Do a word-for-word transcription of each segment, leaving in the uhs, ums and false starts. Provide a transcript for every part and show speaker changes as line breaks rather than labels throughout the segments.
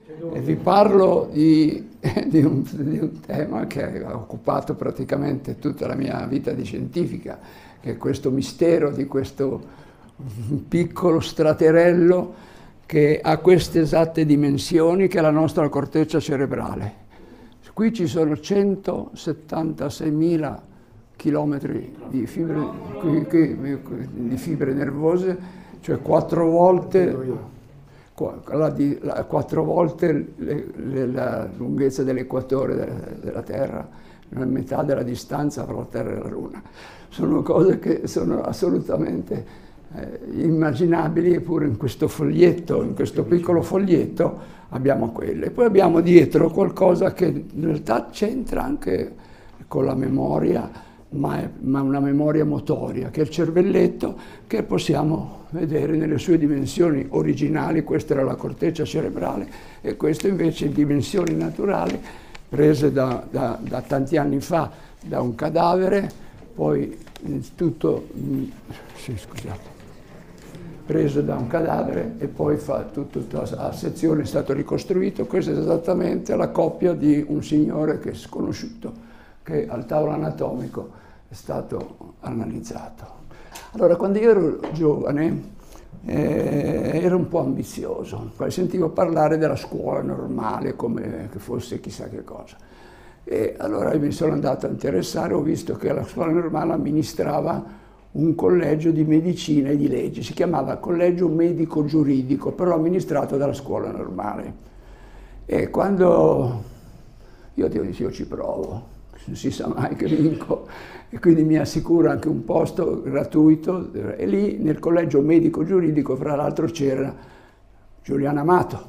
E vi parlo di, di, un, di un tema che ha occupato praticamente tutta la mia vita di scientifica, che è questo mistero di questo piccolo straterello che ha queste esatte dimensioni, che è la nostra corteccia cerebrale. Qui ci sono centosettantaseimila chilometri di fibre, di fibre nervose, cioè quattro volte, la di, la, quattro volte le, le, la lunghezza dell'equatore della, della Terra, metà della distanza tra la Terra e la Luna. Sono cose che sono assolutamente eh, immaginabili, eppure in questo foglietto, in questo piccolo foglietto, abbiamo quelle. Poi abbiamo dietro qualcosa che in realtà c'entra anche con la memoria, ma è ma una memoria motoria, che è il cervelletto, che possiamo vedere nelle sue dimensioni originali. Questa era la corteccia cerebrale e questo invece in dimensioni naturali, prese da, da, da tanti anni fa da un cadavere, poi tutto, sì, scusate, preso da un cadavere e poi fa tutto, tutta la sezione è stato ricostruito. Questa è esattamente la coppia di un signore che è sconosciuto, che al tavolo anatomico è stato analizzato. Allora, quando io ero giovane eh, ero un po' ambizioso, poi sentivo parlare della scuola normale come che fosse chissà che cosa. E allora mi sono andato a interessare, ho visto che la scuola normale amministrava un collegio di medicina e di legge, si chiamava collegio medico giuridico, però amministrato dalla scuola normale. E quando io dico, io ci provo, non si sa mai che vinco, e quindi mi assicuro anche un posto gratuito, e lì nel collegio medico giuridico, fra l'altro, c'era Giuliano Amato,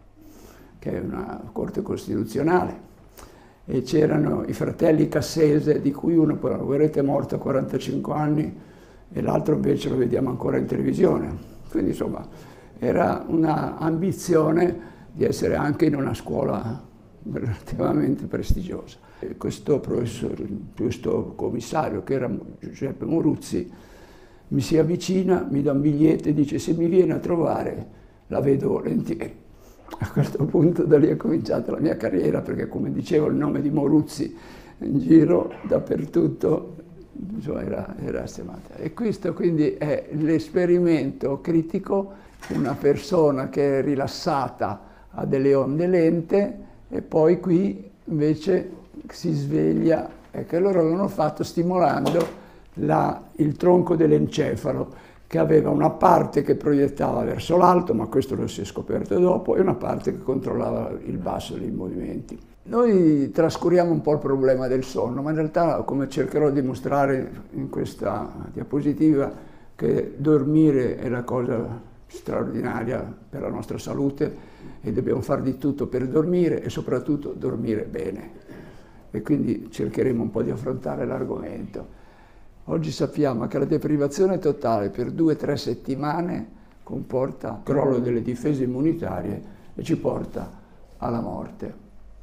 che è una corte costituzionale, e c'erano i fratelli Cassese, di cui uno, poi vedrete, è morto a quarantacinque anni, e l'altro invece lo vediamo ancora in televisione. Quindi insomma era un'ambizione di essere anche in una scuola relativamente prestigiosa. E questo professore, questo commissario, che era Giuseppe Moruzzi, mi si avvicina, mi dà un biglietto e dice: se mi viene a trovare la vedo volentieri. A questo punto da lì è cominciata la mia carriera, perché, come dicevo, il nome di Moruzzi in giro dappertutto era, era stemata. E questo quindi è l'esperimento critico, una persona che è rilassata ha delle onde lente e poi qui invece si sveglia, e che loro l'hanno fatto stimolando la, il tronco dell'encefalo, che aveva una parte che proiettava verso l'alto, ma questo lo si è scoperto dopo, e una parte che controllava il basso dei movimenti. Noi trascuriamo un po' il problema del sonno, ma in realtà, come cercherò di mostrare in questa diapositiva, che dormire è la cosa straordinaria per la nostra salute e dobbiamo fare di tutto per dormire e soprattutto dormire bene. E quindi cercheremo un po' di affrontare l'argomento. Oggi sappiamo che la deprivazione totale per due o tre settimane comporta crollo delle difese immunitarie e ci porta alla morte.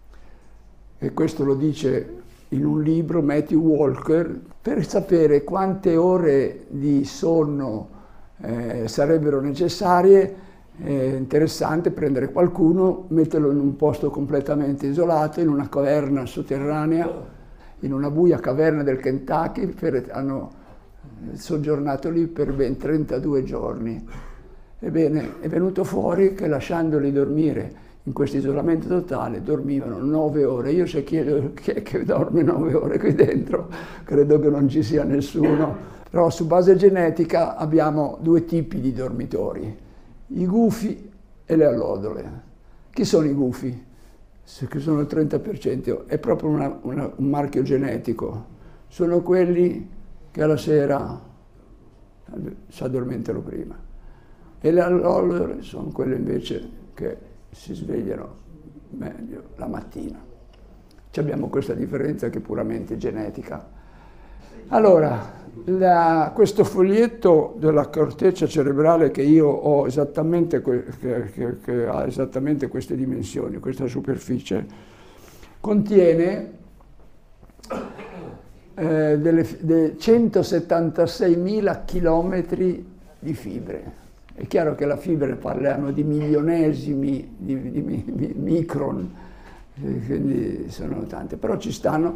E questo lo dice in un libro Matthew Walker. Per sapere quante ore di sonno eh, sarebbero necessarie, è interessante prendere qualcuno, metterlo in un posto completamente isolato, in una caverna sotterranea, in una buia caverna del Kentucky, per, hanno soggiornato lì per ben trentadue giorni. Ebbene, è venuto fuori che lasciandoli dormire in questo isolamento totale, dormivano nove ore. Io se chiedo chi è che dorme nove ore qui dentro, credo che non ci sia nessuno. Però su base genetica abbiamo due tipi di dormitori, i gufi e le allodole. Chi sono i gufi? Che sono il trenta per cento, è proprio una, una, un marchio genetico. Sono quelli che alla sera si addormentano prima. E le allodole sono quelle invece che si svegliano meglio la mattina. Ci abbiamo questa differenza che è puramente genetica. Allora, la, questo foglietto della corteccia cerebrale che io ho esattamente, che, che, che ha esattamente queste dimensioni, questa superficie, contiene eh, delle, delle centosettantaseimila chilometri di fibre È chiaro che la fibra parliamo di milionesimi, di, di, di micron, quindi sono tante, però ci stanno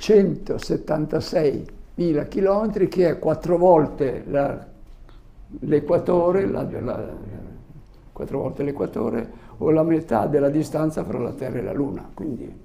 centosettantaseimila chilometri, che è quattro volte l'equatore, la, la, la, quattro volte l'equatore, o la metà della distanza fra la Terra e la Luna. Quindi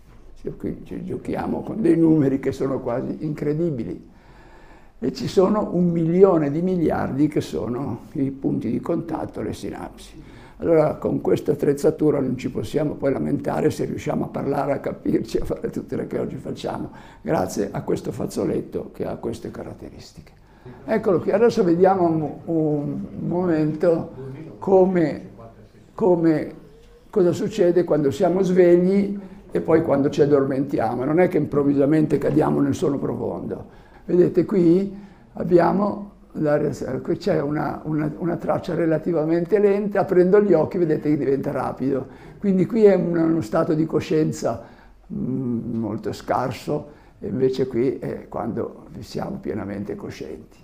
qui ci giochiamo con dei numeri che sono quasi incredibili. E ci sono un milione di miliardi che sono i punti di contatto, le sinapsi. Allora con questa attrezzatura non ci possiamo poi lamentare se riusciamo a parlare, a capirci, a fare tutte le che oggi facciamo, grazie a questo fazzoletto che ha queste caratteristiche. Eccolo qui, adesso vediamo un, un momento come, come, cosa succede quando siamo svegli e poi quando ci addormentiamo. Non è che improvvisamente cadiamo nel sonno profondo. Vedete qui abbiamo, qui c'è una, una, una traccia relativamente lenta, aprendo gli occhi vedete che diventa rapido. Quindi qui è un, uno stato di coscienza mh, molto scarso, e invece qui è quando siamo pienamente coscienti.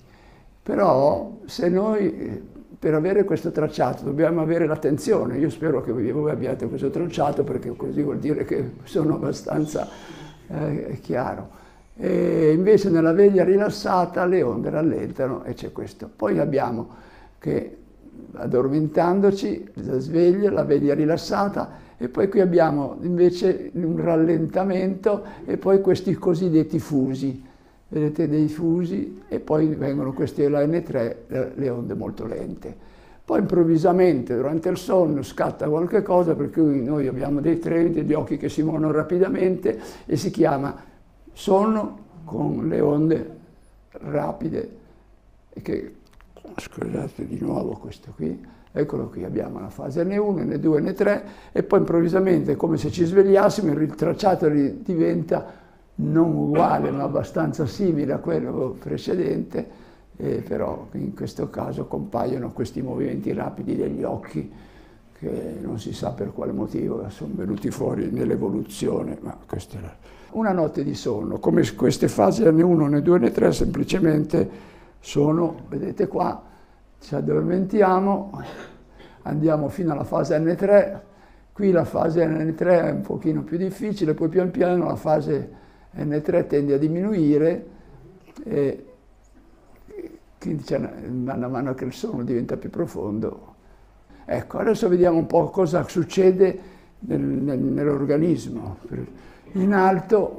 Però se noi per avere questo tracciato dobbiamo avere l'attenzione, io spero che voi abbiate questo tracciato perché così vuol dire che sono abbastanza eh, chiaro. E invece nella veglia rilassata le onde rallentano e c'è questo. Poi abbiamo che addormentandoci, la sveglia, la veglia rilassata, e poi qui abbiamo invece un rallentamento e poi questi cosiddetti fusi, vedete dei fusi, e poi vengono queste la N tre, le onde molto lente. Poi improvvisamente durante il sonno scatta qualche cosa, per cui noi abbiamo dei treni, degli occhi che si muovono rapidamente e si chiama sonno con le onde rapide, e che, scusate di nuovo questo qui, eccolo qui, abbiamo la fase N uno, N due, N tre, e poi improvvisamente, come se ci svegliassimo, il tracciato diventa non uguale ma abbastanza simile a quello precedente, eh, però in questo caso compaiono questi movimenti rapidi degli occhi che non si sa per quale motivo sono venuti fuori nell'evoluzione, ma questa è la... Una notte di sonno, come queste fasi N uno, N due, N tre, semplicemente sono, vedete qua, ci addormentiamo, andiamo fino alla fase N tre, qui la fase N tre è un pochino più difficile, poi pian piano la fase N tre tende a diminuire, e quindi man mano che il sonno diventa più profondo. Ecco, adesso vediamo un po' cosa succede nel, nel, nell'organismo. In alto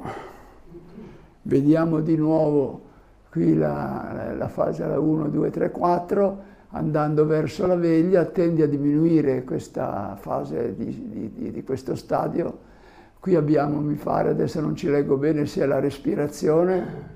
vediamo di nuovo qui la, la fase uno, due, tre, quattro, andando verso la veglia tende a diminuire questa fase di, di, di questo stadio. Qui abbiamo, mi pare, adesso non ci leggo bene se è la respirazione,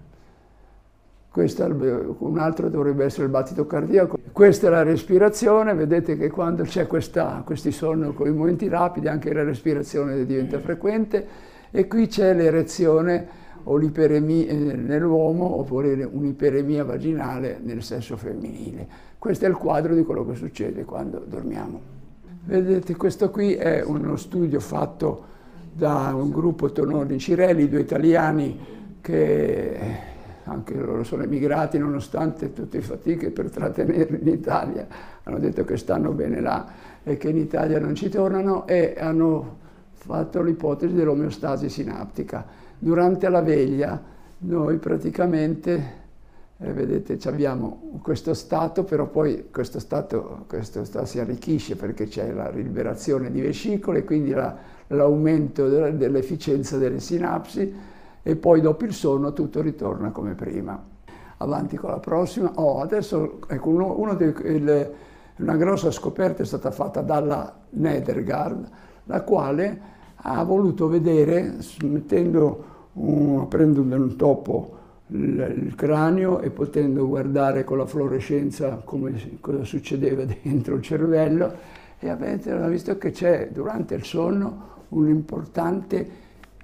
questo, un altro dovrebbe essere il battito cardiaco. Questa è la respirazione, vedete che quando c'è questi sonno con i movimenti rapidi anche la respirazione diventa frequente, e qui c'è l'erezione o l'iperemia nell'uomo, oppure un'iperemia vaginale nel sesso femminile. Questo è il quadro di quello che succede quando dormiamo. Vedete, questo qui è uno studio fatto da un gruppo, Tononi Cirelli, due italiani che anche loro sono emigrati nonostante tutte le fatiche per trattenerli in Italia, hanno detto che stanno bene là e che in Italia non ci tornano, e hanno fatto l'ipotesi dell'omeostasi sinaptica. Durante la veglia noi praticamente, eh, vedete, abbiamo questo stato, però poi questo stato, questo stato si arricchisce perché c'è la liberazione di vescicole, quindi l'aumento la, dell'efficienza delle sinapsi, e poi dopo il sonno tutto ritorna come prima. Avanti con la prossima. Oh, adesso ecco, uno, uno dei, il, una grossa scoperta è stata fatta dalla Nedergaard, la quale ha voluto vedere, mettendo un, prendendo un topo il, il cranio e potendo guardare con la fluorescenza come, cosa succedeva dentro il cervello, e avete visto che c'è durante il sonno un'importante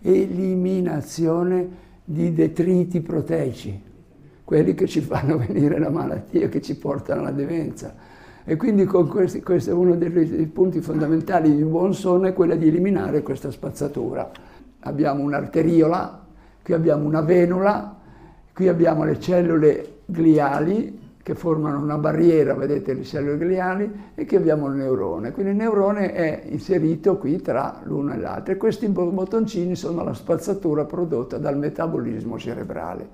eliminazione di detriti proteici, quelli che ci fanno venire la malattia, che ci portano alla demenza. E quindi con questi, questo è uno dei, dei punti fondamentali di un buon sonno, è quello di eliminare questa spazzatura. Abbiamo un'arteriola, qui abbiamo una venula, qui abbiamo le cellule gliali, che formano una barriera, vedete, le cellule gliali, e che abbiamo il neurone. Quindi il neurone è inserito qui tra l'uno e l'altro, e questi bottoncini sono la spazzatura prodotta dal metabolismo cerebrale.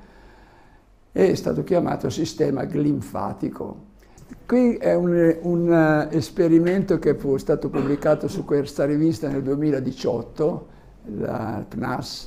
È stato chiamato sistema glinfatico. Qui è un, un esperimento che fu stato pubblicato su questa rivista nel duemiladiciotto, la P N A S,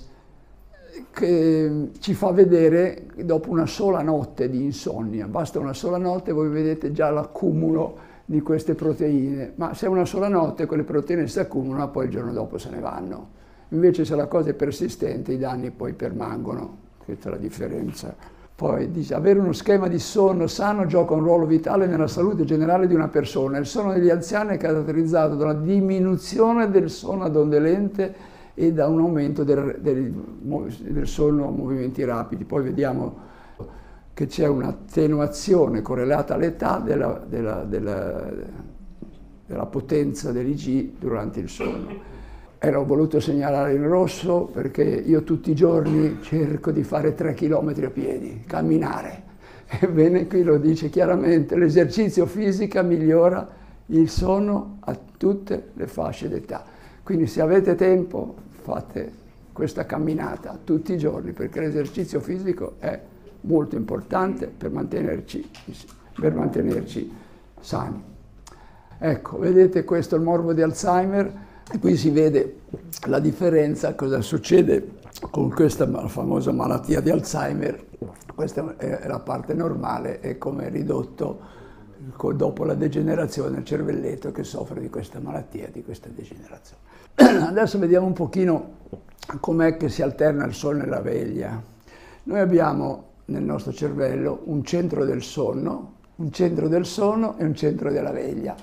che ci fa vedere, dopo una sola notte di insonnia, basta una sola notte, voi vedete già l'accumulo di queste proteine, ma se una sola notte quelle proteine si accumulano, poi il giorno dopo se ne vanno. Invece se la cosa è persistente, i danni poi permangono, questa è la differenza. Poi dice, avere uno schema di sonno sano gioca un ruolo vitale nella salute generale di una persona. Il sonno degli anziani è caratterizzato da una diminuzione del sonno ad onde lente e da un aumento del, del, del sonno a movimenti rapidi. Poi vediamo che c'è un'attenuazione correlata all'età della, della, della, della potenza dell'I G durante il sonno. E l'ho voluto segnalare in rosso perché io tutti i giorni cerco di fare tre chilometri a piedi, camminare. Ebbene, qui lo dice chiaramente, l'esercizio fisico migliora il sonno a tutte le fasce d'età. Quindi se avete tempo fate questa camminata tutti i giorni, perché l'esercizio fisico è molto importante per mantenerci, per mantenerci sani. Ecco, vedete, questo è il morbo di Alzheimer, e qui si vede la differenza, cosa succede con questa famosa malattia di Alzheimer. Questa è la parte normale e come è ridotto dopo la degenerazione del cervelletto che soffre di questa malattia, di questa degenerazione. Adesso vediamo un pochino com'è che si alterna il sonno e la veglia. Noi abbiamo nel nostro cervello un centro del sonno, un centro del sonno e un centro della veglia.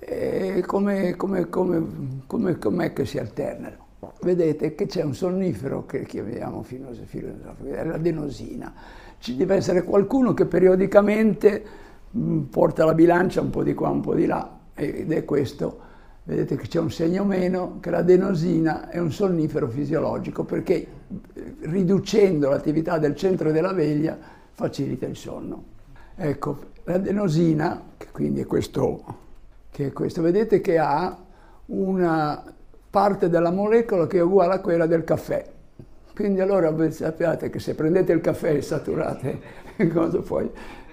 E come, come, come, come, com'è che si alternano? Vedete che c'è un sonnifero che chiamiamo filosofico, è l'adenosina. Ci deve essere qualcuno che periodicamente mh, porta la bilancia un po' di qua, un po' di là, ed è questo. Vedete che c'è un segno meno, che l'adenosina è un sonnifero fisiologico, perché riducendo l'attività del centro della veglia facilita il sonno. Ecco, l'adenosina, che quindi è questo, che è questo, vedete che ha una parte della molecola che è uguale a quella del caffè. Quindi allora voi sappiate che se prendete il caffè e saturate, cosa poi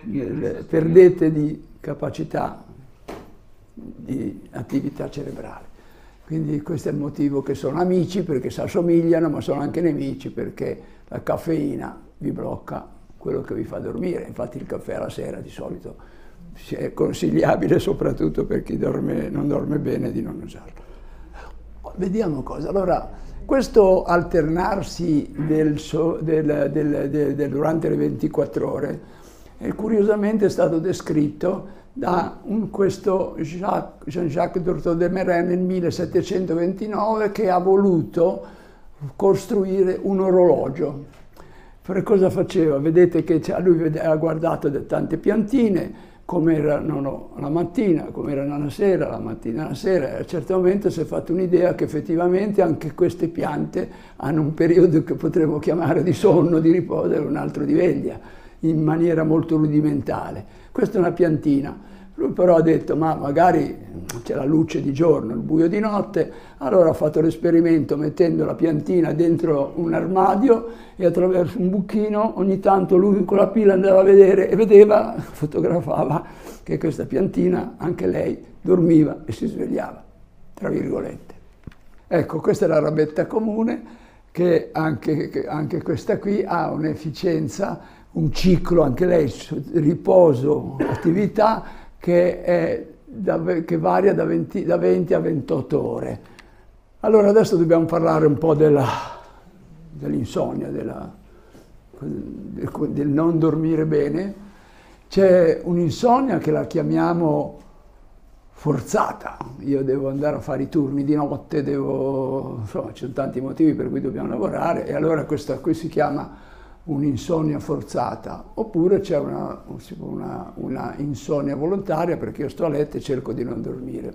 perdete di capacità di attività cerebrale. Quindi questo è il motivo che sono amici, perché si assomigliano, ma sono anche nemici perché la caffeina vi blocca quello che vi fa dormire. Infatti il caffè alla sera di solito è consigliabile, soprattutto per chi dorme, non dorme bene, di non usarlo. Vediamo cosa. Allora, questo alternarsi del, del, del, del, del, durante le ventiquattro ore è curiosamente stato descritto da un, questo Jean-Jacques Dortot de Merain nel millesettecentoventinove, che ha voluto costruire un orologio. Per cosa faceva? Vedete che lui ha guardato tante piantine, come erano la mattina, come erano la sera, la mattina e la sera, e a un certo momento si è fatto un'idea che effettivamente anche queste piante hanno un periodo che potremmo chiamare di sonno, di riposo, e un altro di veglia, in maniera molto rudimentale. Questa è una piantina. Lui però ha detto, ma magari c'è la luce di giorno, il buio di notte, allora ha fatto l'esperimento mettendo la piantina dentro un armadio e attraverso un buchino ogni tanto lui con la pila andava a vedere e vedeva, fotografava che questa piantina, anche lei, dormiva e si svegliava, tra virgolette. Ecco, questa è la rabetta comune, che anche, che anche questa qui ha un'efficienza, un ciclo, anche lei, riposo, attività, che, è da, che varia da venti, da venti a ventotto ore. Allora adesso dobbiamo parlare un po' dell'insonnia, della, del, del non dormire bene. C'è un'insonnia che la chiamiamo forzata. Io devo andare a fare i turni di notte, devo, insomma, ci sono tanti motivi per cui dobbiamo lavorare, e allora questa qui si chiama un'insonnia forzata, oppure c'è una, una, una insonnia volontaria, perché io sto a letto e cerco di non dormire.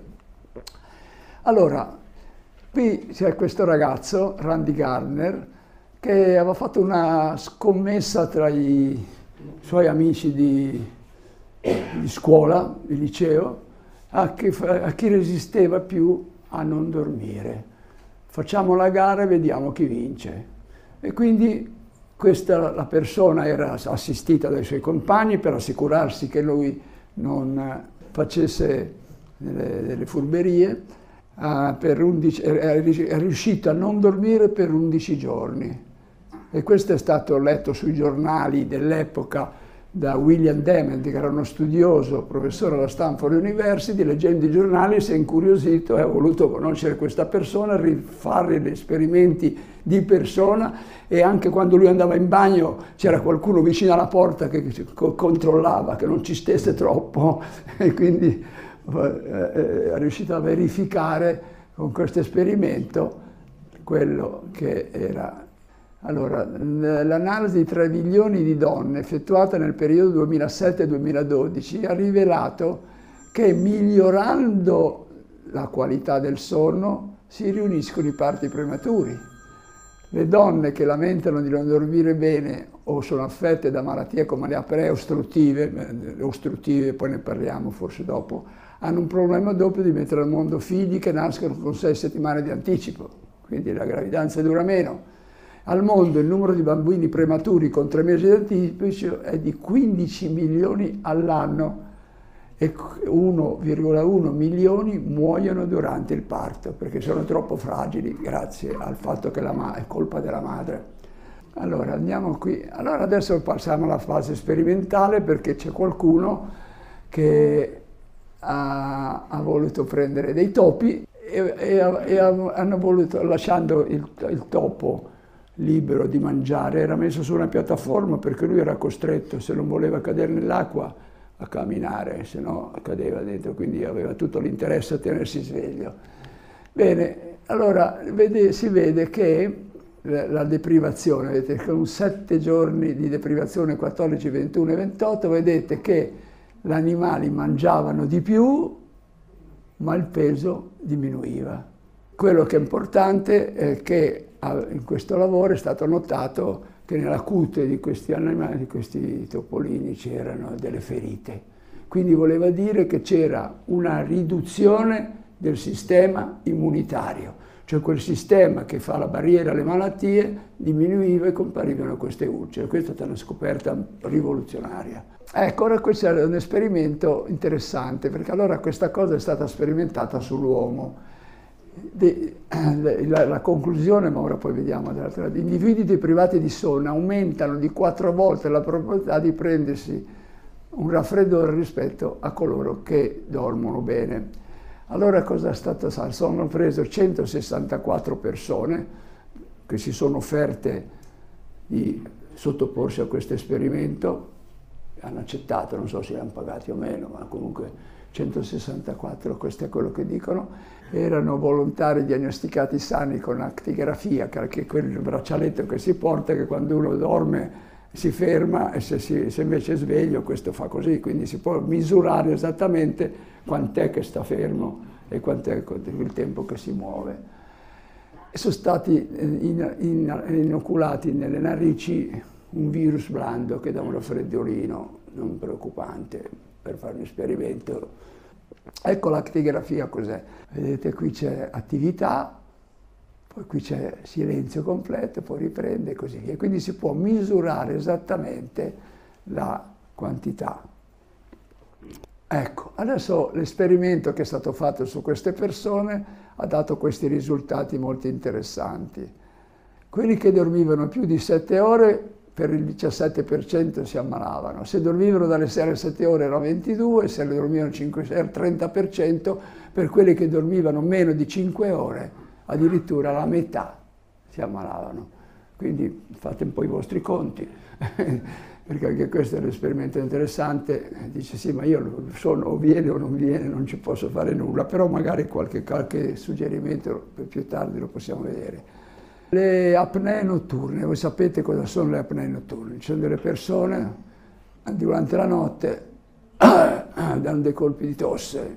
Allora, qui c'è questo ragazzo, Randy Gardner, che aveva fatto una scommessa tra i suoi amici di, di scuola, di liceo, a chi, a chi resisteva più a non dormire. Facciamo la gara e vediamo chi vince. E quindi questa, la persona era assistita dai suoi compagni per assicurarsi che lui non facesse delle, delle furberie. Uh, per undici, è, è riuscito a non dormire per undici giorni. E questo è stato letto sui giornali dell'epoca da William Dement, che era uno studioso, professore alla Stanford University. Leggendo i giornali si è incuriosito e ha voluto conoscere questa persona, rifare gli esperimenti di persona, e anche quando lui andava in bagno c'era qualcuno vicino alla porta che controllava che non ci stesse troppo, e quindi è riuscito a verificare con questo esperimento quello che era. Allora, l'analisi di tre milioni di donne effettuata nel periodo duemilasette duemiladodici ha rivelato che migliorando la qualità del sonno si riuniscono i parti prematuri. Le donne che lamentano di non dormire bene o sono affette da malattie come le apnee ostruttive, ostruttive, poi ne parliamo forse dopo, hanno un problema doppio di mettere al mondo figli che nascono con sei settimane di anticipo, quindi la gravidanza dura meno. Al mondo il numero di bambini prematuri con tre mesi di anticipo è di quindici milioni all'anno e uno virgola uno milioni muoiono durante il parto perché sono troppo fragili grazie al fatto che la è colpa della madre. Allora andiamo qui. Allora adesso passiamo alla fase sperimentale, perché c'è qualcuno che ha, ha voluto prendere dei topi e, e, e hanno voluto, lasciando il, il topo libero di mangiare, era messo su una piattaforma perché lui era costretto, se non voleva cadere nell'acqua, a camminare, se no cadeva dentro, quindi aveva tutto l'interesse a tenersi sveglio. Bene, allora vede, si vede che la deprivazione, vedete, con sette giorni di deprivazione, quattordici, ventuno e ventotto, vedete che gli animali mangiavano di più, ma il peso diminuiva. Quello che è importante è che in questo lavoro è stato notato che nella cute di questi animali, di questi topolini, c'erano delle ferite. Quindi voleva dire che c'era una riduzione del sistema immunitario, cioè quel sistema che fa la barriera alle malattie diminuiva e comparivano queste ulcere. Questa è stata una scoperta rivoluzionaria. Ecco, ora questo è un esperimento interessante, perché allora questa cosa è stata sperimentata sull'uomo. La, la conclusione, ma ora poi vediamo dall'altra, gli individui deprivati di sonno aumentano di quattro volte la probabilità di prendersi un raffreddore rispetto a coloro che dormono bene. Allora cosa è stato? Sono preso centosessantaquattro persone che si sono offerte di sottoporsi a questo esperimento, hanno accettato, non so se li hanno pagati o meno, ma comunque centosessantaquattro, questo è quello che dicono. Erano volontari diagnosticati sani con actigrafia, che è quel braccialetto che si porta, che quando uno dorme si ferma e se, si, se invece è sveglio questo fa così, quindi si può misurare esattamente quant'è che sta fermo e quant'è il tempo che si muove. E sono stati in, in, inoculati nelle narici un virus blando che dà un raffreddolino non preoccupante per fare un esperimento. Ecco l'actigrafia cos'è. Vedete, qui c'è attività, poi qui c'è silenzio completo, poi riprende e così via. Quindi si può misurare esattamente la quantità. Ecco, adesso l'esperimento che è stato fatto su queste persone ha dato questi risultati molto interessanti. Quelli che dormivano più di sette ore, per il diciassette per cento si ammalavano. Se dormivano dalle sei alle sette ore era ventidue, se ne dormivano cinque sei era trenta per cento, per quelli che dormivano meno di cinque ore addirittura la metà si ammalavano. Quindi fate un po' i vostri conti, perché anche questo è un esperimento interessante. Dice sì, ma io sono o viene o non viene, non ci posso fare nulla, però magari qualche, qualche suggerimento più tardi lo possiamo vedere. Le apnee notturne, voi sapete cosa sono le apnee notturne? Ci sono delle persone durante la notte danno dei colpi di tosse,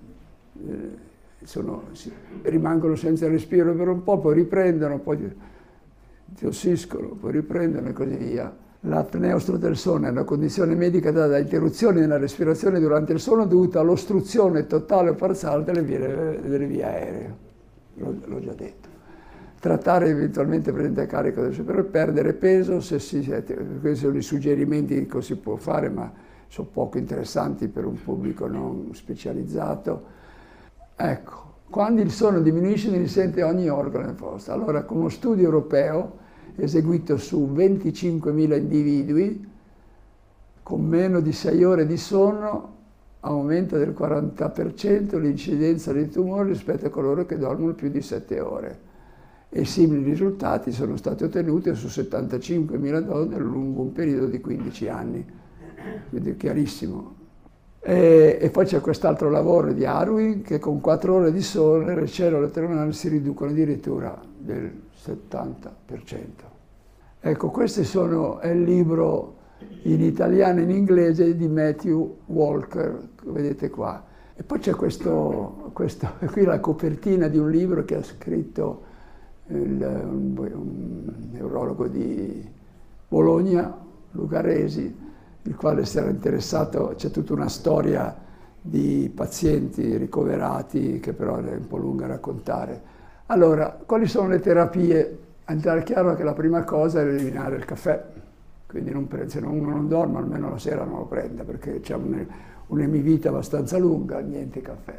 sono, si, rimangono senza respiro per un po', poi riprendono, poi tossiscono, poi riprendono e così via. L'apneustro del sonno è una condizione medica data da interruzioni nella respirazione durante il sonno dovuta all'ostruzione totale o parziale delle vie, delle vie aeree. L'ho già detto. Trattare eventualmente presente a carico del superiore, perdere peso, se si, questi sono i suggerimenti che si può fare, ma sono poco interessanti per un pubblico non specializzato. Ecco, quando il sonno diminuisce ne risente ogni organo posto. Allora, con uno studio europeo eseguito su venticinquemila individui, con meno di sei ore di sonno aumenta del quaranta per cento l'incidenza di tumore rispetto a coloro che dormono più di sette ore. E simili risultati sono stati ottenuti su settantacinquemila donne lungo un periodo di quindici anni. Quindi è chiarissimo. E, e poi c'è quest'altro lavoro di Arwin che con quattro ore di sonno le cellule terminali si riducono addirittura del settanta per cento. Ecco, questo sono, è il libro in italiano e in inglese di Matthew Walker, che vedete qua. E poi c'è questo, questo, qui la copertina di un libro che ha scritto il, un, un neurologo di Bologna, Lucaresi, il quale si era interessato, c'è tutta una storia di pazienti ricoverati che però è un po' lunga a raccontare. Allora, quali sono le terapie? È chiaro che la prima cosa è eliminare il caffè, quindi non prende, se uno non dorme almeno la sera non lo prenda perché c'è un'emivita abbastanza lunga, niente caffè.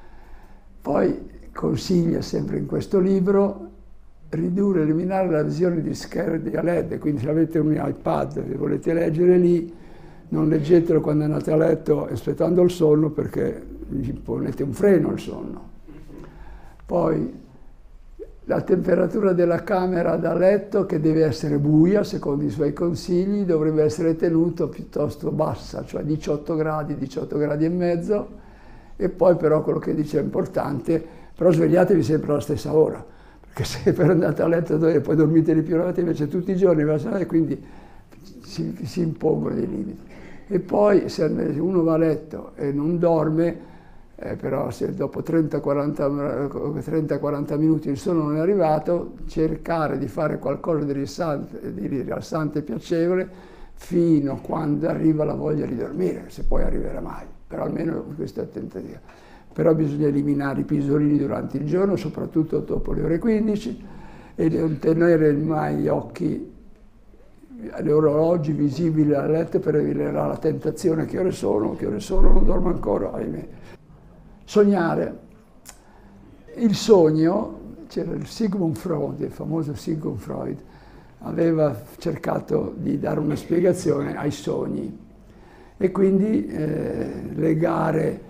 Poi consiglia sempre in questo libro ridurre, eliminare la visione di schermi a LED, quindi se avete un iPad e volete leggere lì, non leggetelo quando andate a letto aspettando il sonno perché vi ponete un freno al sonno. Poi la temperatura della camera da letto, che deve essere buia, secondo i suoi consigli, dovrebbe essere tenuta piuttosto bassa, cioè diciotto gradi, diciotto gradi e mezzo, e poi però quello che dice è importante, però svegliatevi sempre alla stessa ora, perché se per andate a letto e poi dormite di più la notte, invece tutti i giorni, e quindi si, si impongono dei limiti. E poi se uno va a letto e non dorme, Eh, però se dopo trenta quaranta minuti il sonno non è arrivato, cercare di fare qualcosa di rilassante, di rilassante e piacevole fino a quando arriva la voglia di dormire, se poi arriverà mai, però almeno questo è il tentativo. Però bisogna eliminare i pisolini durante il giorno, soprattutto dopo le ore quindici, e non tenere mai gli occhi, gli orologi visibili a letto per evitare la tentazione: che ore sono, che ore sono, non dormo ancora, ahimè. Sognare. Il sogno, c'era il Sigmund Freud, il famoso Sigmund Freud, aveva cercato di dare una spiegazione ai sogni e quindi eh, legare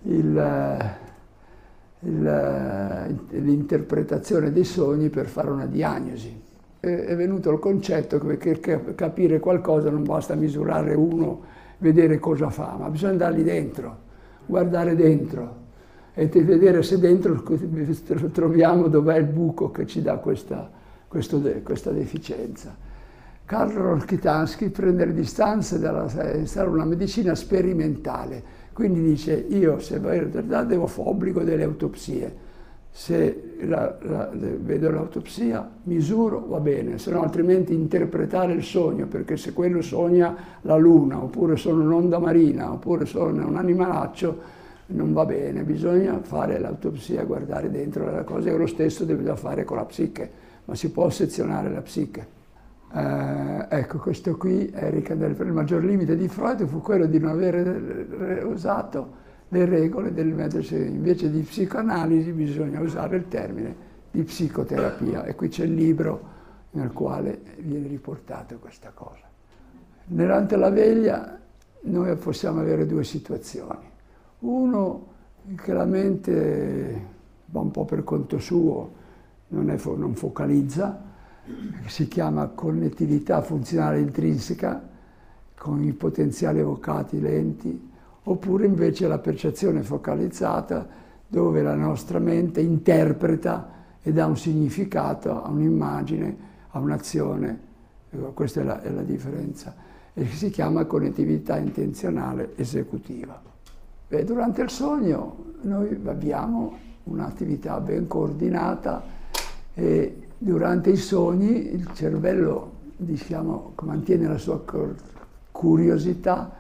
l'interpretazione dei sogni per fare una diagnosi. È, è venuto il concetto che per capire qualcosa non basta misurare uno, vedere cosa fa, ma bisogna andargli dentro, guardare dentro e vedere se dentro troviamo dov'è il buco che ci dà questa, questo, questa deficienza. Karl Rokitansky prende le distanze dalla stare una medicina sperimentale, quindi dice: io se devo fare obbligo delle autopsie, se la, la, vedo l'autopsia misuro, va bene, se no altrimenti interpretare il sogno, perché se quello sogna la luna, oppure sono un'onda marina, oppure sono un animalaccio, non va bene, bisogna fare l'autopsia, guardare dentro la cosa, e lo stesso deve da fare con la psiche, ma si può sezionare la psiche. Eh, ecco, questo qui, Erika, il maggior limite di Freud fu quello di non aver usato le regole del metodo, invece di psicoanalisi bisogna usare il termine di psicoterapia, e qui c'è il libro nel quale viene riportata questa cosa. Durante la veglia noi possiamo avere due situazioni. Uno, che la mente va un po' per conto suo, non, è, non focalizza, si chiama connettività funzionale intrinseca, con i potenziali evocati lenti, oppure invece la percezione focalizzata, dove la nostra mente interpreta e dà un significato a un'immagine, a un'azione. Questa è la, è la differenza. E si chiama connettività intenzionale esecutiva. Beh, durante il sogno noi abbiamo un'attività ben coordinata e durante i sogni il cervello diciamo, mantiene la sua curiosità,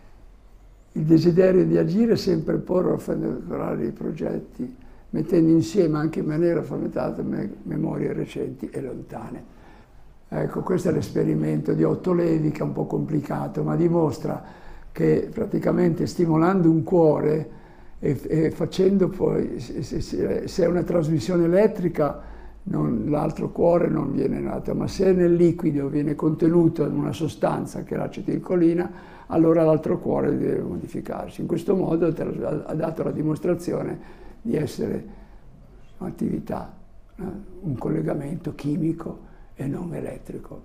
il desiderio di agire sempre porre a fare i progetti, mettendo insieme anche in maniera frammentata memorie recenti e lontane. Ecco, questo è l'esperimento di Otto Levi, che è un po' complicato, ma dimostra che praticamente stimolando un cuore e, e facendo poi, se, se, se è una trasmissione elettrica, l'altro cuore non viene nato, ma se nel liquido viene contenuta una sostanza che è l'acetilcolina, allora l'altro cuore deve modificarsi. In questo modo ha dato la dimostrazione di essere un'attività, un collegamento chimico e non elettrico.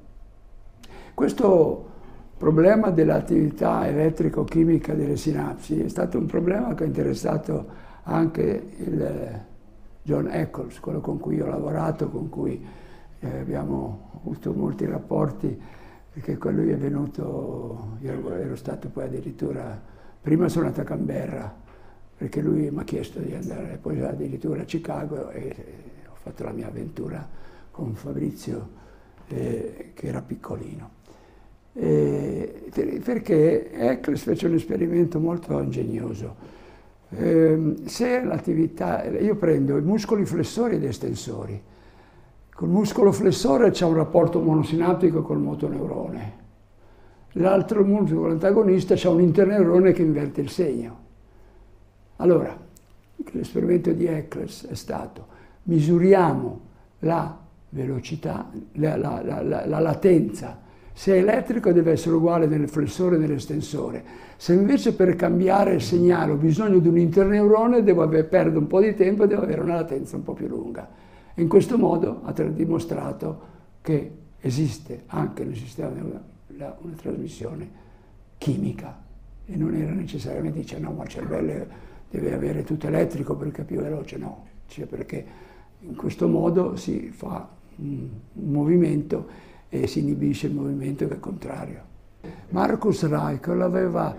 Questo problema dell'attività elettrico-chimica delle sinapsi è stato un problema che ha interessato anche il John Eccles, quello con cui ho lavorato, con cui eh, abbiamo avuto molti rapporti, perché lui è venuto, io ero stato poi addirittura, prima sono andato a Canberra, perché lui mi ha chiesto di andare, poi addirittura a Chicago e, e ho fatto la mia avventura con Fabrizio, eh, che era piccolino. E, perché Eccles fece un esperimento molto ingegnoso. Eh, se l'attività, io prendo i muscoli flessori ed estensori, col muscolo flessore c'è un rapporto monosinaptico col motoneurone, l'altro muscolo antagonista c'è un interneurone che inverte il segno. Allora, l'esperimento di Eccles è stato: misuriamo la velocità, la, la, la, la, la latenza. Se è elettrico deve essere uguale nel flessore e nell'estensore. Se invece per cambiare il segnale ho bisogno di un interneurone, devo avere, perdo un po' di tempo e devo avere una latenza un po' più lunga. E in questo modo ha dimostrato che esiste anche nel sistema una, una trasmissione chimica. E non era necessariamente, dice no, ma il cervello deve avere tutto elettrico perché è più veloce. No, cioè perché in questo modo si fa un, un movimento e si inibisce il movimento che è contrario. Marcus Reichel aveva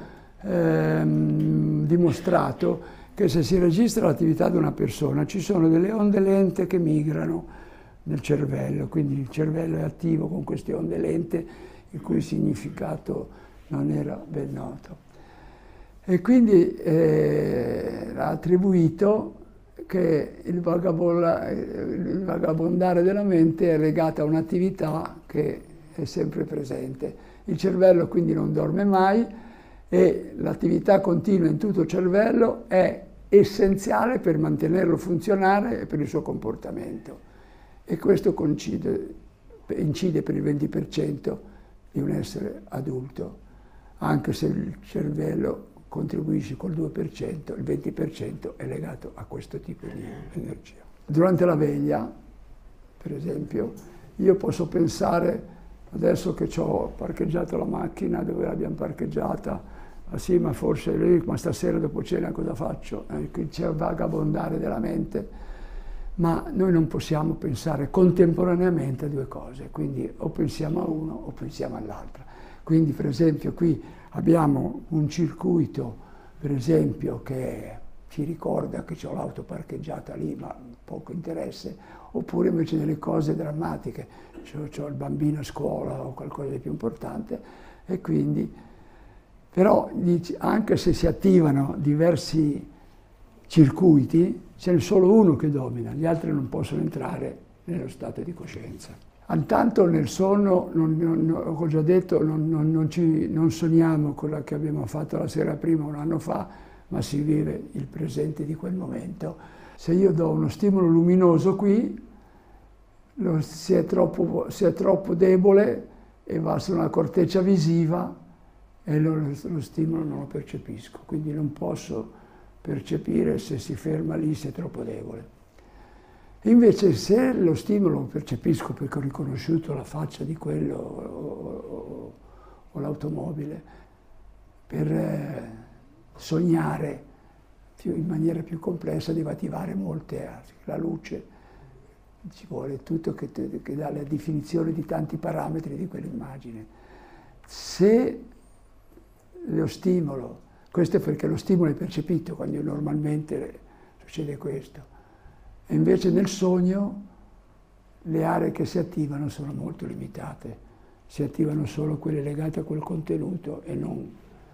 ehm, dimostrato che se si registra l'attività di una persona ci sono delle onde lente che migrano nel cervello, quindi il cervello è attivo con queste onde lente il cui significato non era ben noto. E quindi eh, ha attribuito che il, il vagabondare della mente è legato a un'attività che è sempre presente. Il cervello quindi non dorme mai e l'attività continua in tutto il cervello è essenziale per mantenerlo funzionare e per il suo comportamento. E questo coincide, incide per il venti per cento di un essere adulto, anche se il cervello contribuisce col due per cento, il venti per cento è legato a questo tipo di energia. Durante la veglia, per esempio, io posso pensare, adesso che ho parcheggiato la macchina dove l'abbiamo parcheggiata, ah sì, ma forse lì, ma stasera dopo cena cosa faccio? Eh, c'è il vagabondare della mente, ma noi non possiamo pensare contemporaneamente a due cose, quindi o pensiamo a uno o pensiamo all'altra. Quindi, per esempio, qui abbiamo un circuito, per esempio, che ci ricorda che ho l'auto parcheggiata lì, ma poco interesse, oppure invece delle cose drammatiche, ho il bambino a scuola o qualcosa di più importante, e quindi, però anche se si attivano diversi circuiti, ce n'è solo uno che domina, gli altri non possono entrare nello stato di coscienza. Intanto nel sonno, non, non, non, ho già detto, non, non, non, ci, non sogniamo quello che abbiamo fatto la sera prima, un anno fa, ma si vive il presente di quel momento. Se io do uno stimolo luminoso qui, lo, se, è troppo, se è troppo debole e va sulla corteccia visiva e lo, lo stimolo non lo percepisco, quindi non posso percepire se si ferma lì, se è troppo debole. Invece se lo stimolo lo percepisco perché ho riconosciuto la faccia di quello o, o, o l'automobile, per eh, sognare più, in maniera più complessa devo attivare molte arti. La luce, ci vuole tutto che, che dà la definizione di tanti parametri di quell'immagine. Se lo stimolo, questo è perché lo stimolo è percepito, quando normalmente succede questo. E invece nel sogno le aree che si attivano sono molto limitate si attivano solo quelle legate a quel contenuto e non...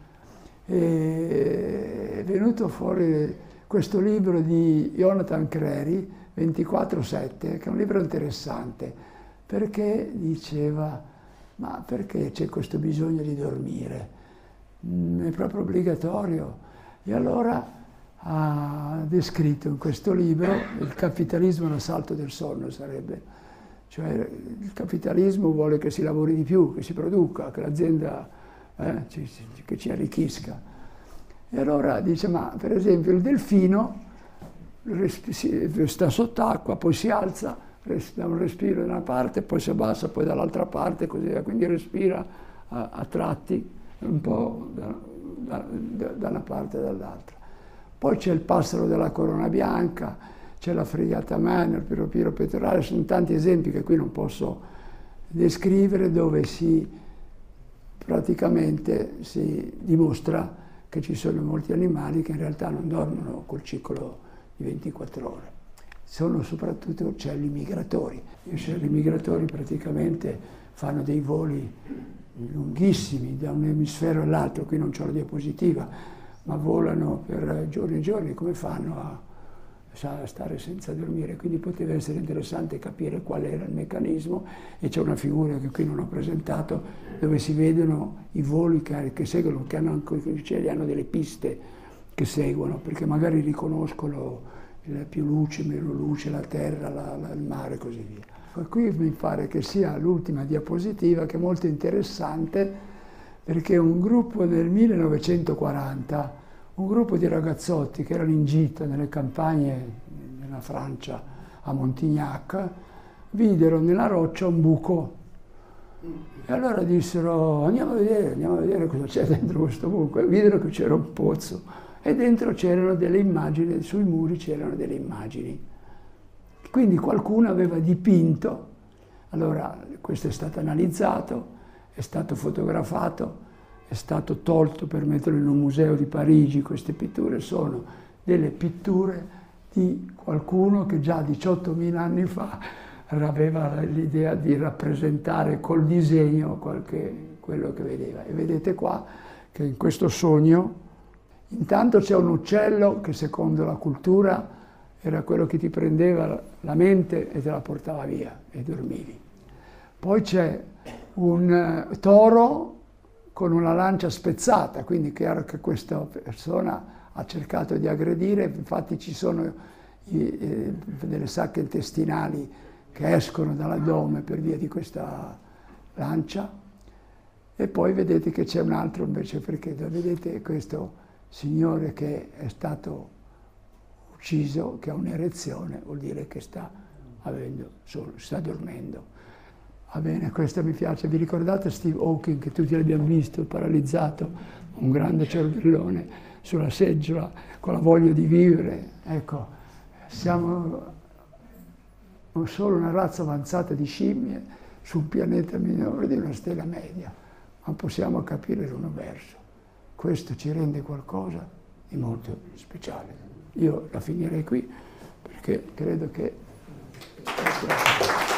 E è venuto fuori questo libro di Jonathan Crary, ventiquattro sette, che è un libro interessante, perché diceva, ma perché c'è questo bisogno di dormire? Mm, è proprio obbligatorio. E allora ha descritto in questo libro il capitalismo è un assalto del sonno, sarebbe. Cioè il capitalismo vuole che si lavori di più, che si produca, che l'azienda eh, ci, che ci arricchisca. E allora dice, ma per esempio il delfino sta sott'acqua, poi si alza, dà un respiro da una parte, poi si abbassa, poi dall'altra parte, così via. Quindi respira a, a tratti un po' da, da, da una parte e dall'altra. Poi c'è il passero della corona bianca, c'è la fregata mano, il piropiro pettorale, sono tanti esempi che qui non posso descrivere, dove si praticamente si dimostra che ci sono molti animali che in realtà non dormono col ciclo di ventiquattro ore. Sono soprattutto uccelli migratori. Gli uccelli migratori praticamente fanno dei voli lunghissimi da un emisfero all'altro, qui non c'ho la diapositiva, ma volano per giorni e giorni. Come fanno a stare senza dormire? Quindi poteva essere interessante capire qual era il meccanismo, e c'è una figura che qui non ho presentato dove si vedono i voli che, che seguono, che hanno anche gli uccelli, hanno delle piste che seguono, perché magari riconoscono più luce, meno luce, la terra, la, la, il mare e così via. Qui mi pare che sia l'ultima diapositiva, che è molto interessante, perché un gruppo nel millenovecentoquaranta, un gruppo di ragazzotti che erano in gita nelle campagne nella Francia, a Montignac, videro nella roccia un buco. E allora dissero, andiamo a vedere, andiamo a vedere cosa c'è dentro questo buco. E videro che c'era un pozzo e dentro c'erano delle immagini, sui muri c'erano delle immagini. Quindi qualcuno aveva dipinto, allora questo è stato analizzato, è stato fotografato, è stato tolto per metterlo in un museo di Parigi. Queste pitture sono delle pitture di qualcuno che già diciottomila anni fa aveva l'idea di rappresentare col disegno qualche, quello che vedeva. E vedete qua che in questo sogno intanto c'è un uccello che secondo la cultura era quello che ti prendeva la mente e te la portava via e dormivi. Poi c'è un toro con una lancia spezzata, quindi è chiaro che questa persona ha cercato di aggredire, infatti ci sono i, eh, delle sacche intestinali che escono dall'addome per via di questa lancia. E poi vedete che c'è un altro invece, perché vedete questo signore che è stato ucciso, che ha un'erezione, vuol dire che sta, avendo, solo, sta dormendo. Va bene, questo mi piace. Vi ricordate Steve Hawking, che tutti l'abbiamo visto, paralizzato, un grande cervellone sulla seggiola, con la voglia di vivere? Ecco, siamo non solo una razza avanzata di scimmie su un pianeta minore di una stella media, ma possiamo capire l'universo. Questo ci rende qualcosa di molto speciale. Io la finirei qui, perché credo che...